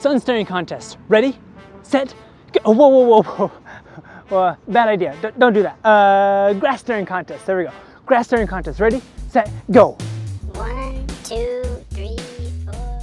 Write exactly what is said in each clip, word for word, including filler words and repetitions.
sun staring contest. Ready, set, go. Oh, whoa, whoa, whoa, whoa. Uh, bad idea. D don't do that. Uh, grass staring contest. There we go. Grass staring contest. Ready, set, go. One, two, three, four.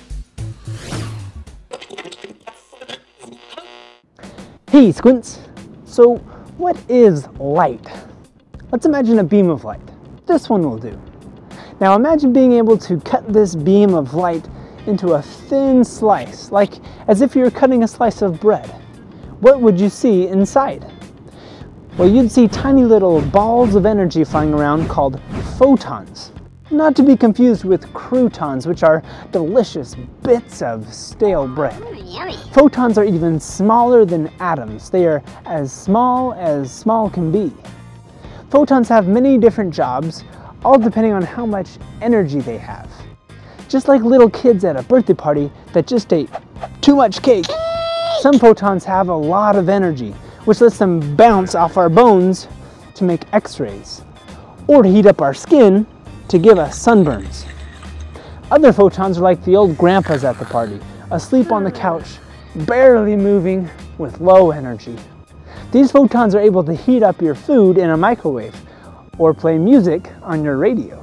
Hey, Squints. So, what is light? Let's imagine a beam of light. This one will do. Now imagine being able to cut this beam of light into a thin slice, like as if you were cutting a slice of bread. What would you see inside? Well, you'd see tiny little balls of energy flying around called photons. Not to be confused with croutons, which are delicious bits of stale bread. Mm, yummy. Photons are even smaller than atoms. They are as small as small can be. Photons have many different jobs, all depending on how much energy they have. Just like little kids at a birthday party that just ate too much cake, some photons have a lot of energy, which lets them bounce off our bones to make x-rays, or to heat up our skin to give us sunburns. Other photons are like the old grandpas at the party, asleep on the couch, barely moving with low energy. These photons are able to heat up your food in a microwave or play music on your radio.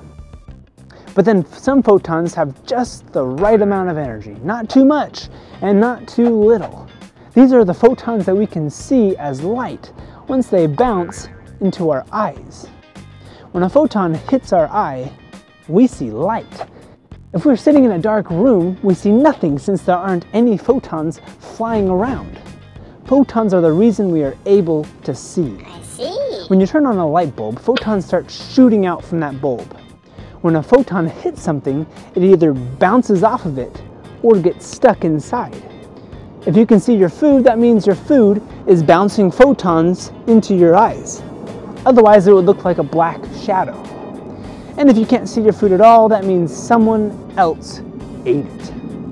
But then some photons have just the right amount of energy, not too much and not too little. These are the photons that we can see as light once they bounce into our eyes. When a photon hits our eye, we see light. If we're sitting in a dark room, we see nothing since there aren't any photons flying around. Photons are the reason we are able to see. I see. When you turn on a light bulb, photons start shooting out from that bulb. When a photon hits something, it either bounces off of it or gets stuck inside. If you can see your food, that means your food is bouncing photons into your eyes. Otherwise, it would look like a black shadow. And if you can't see your food at all, that means someone else ate it.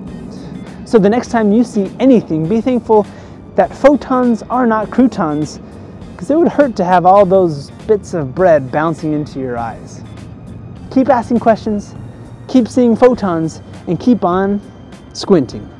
So the next time you see anything, be thankful that photons are not croutons, because it would hurt to have all those bits of bread bouncing into your eyes. Keep asking questions, keep seeing photons, and keep on squinting.